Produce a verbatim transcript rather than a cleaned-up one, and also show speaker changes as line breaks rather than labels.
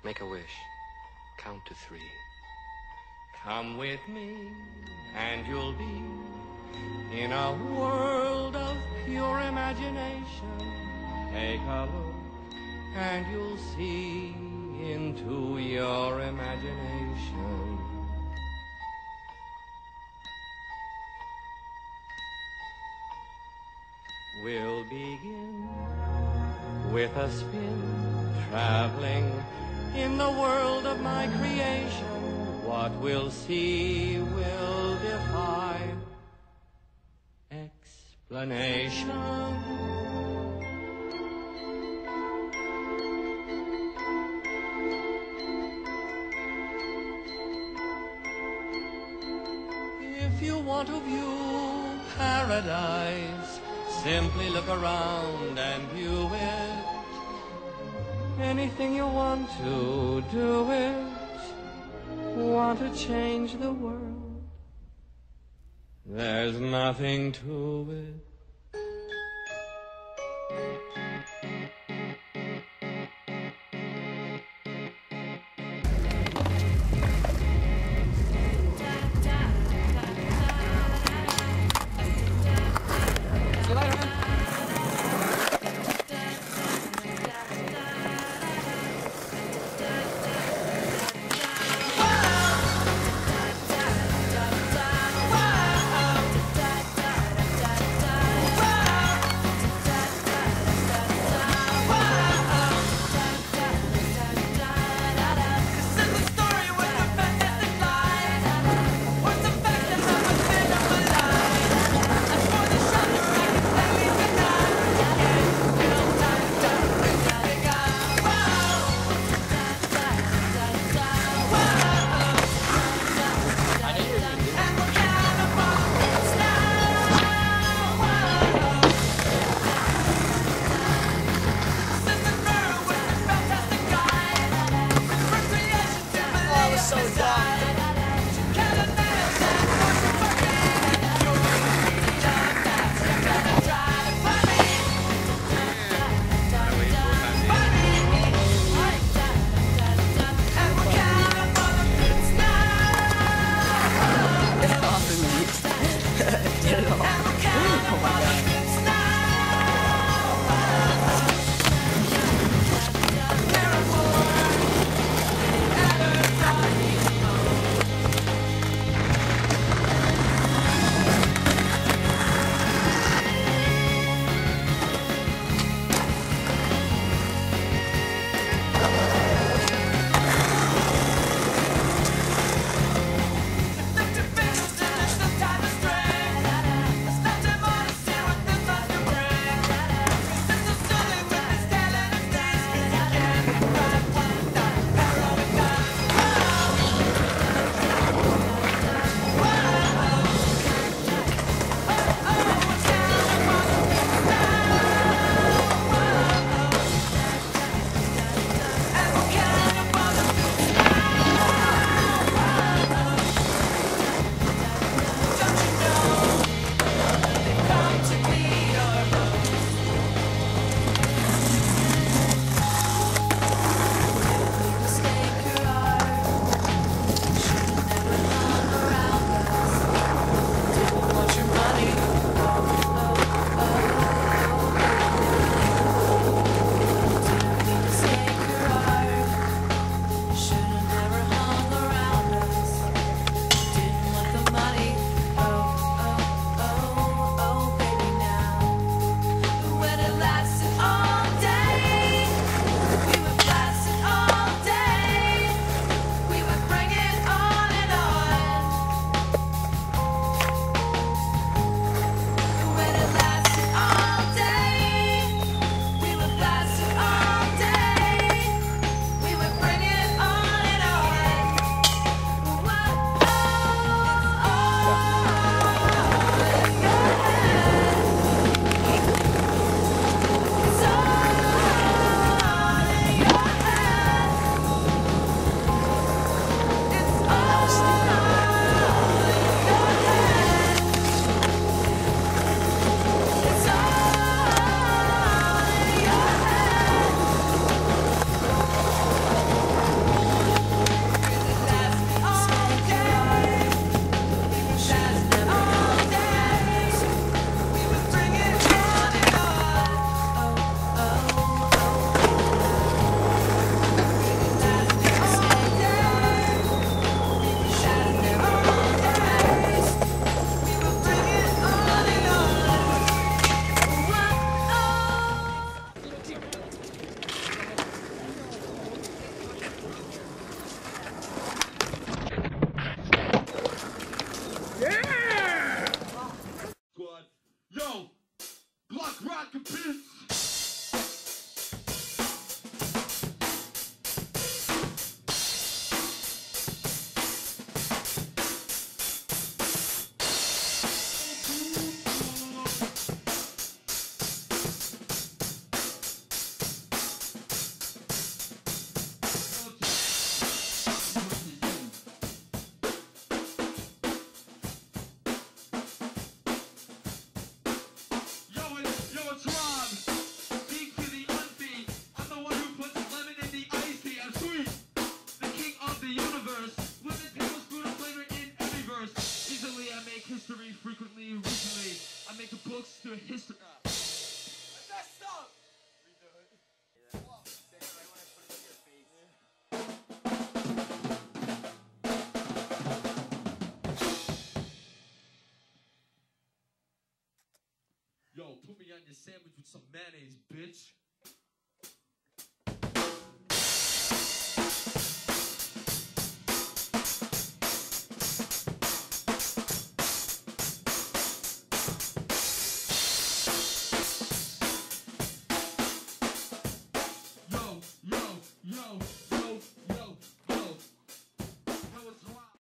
Make a wish. Count to three. Come with me, and you'll be in a world of pure imagination. Take a look, and you'll see into your imagination. We'll begin with a spin, traveling in the world of my creation. What we'll see will defy explanation. If you want to view paradise, simply look around and view it. Anything you want to, do it. Want to change the world? There's nothing to it.
put me on your sandwich with some mayonnaise, bitch. Yo, yo, yo.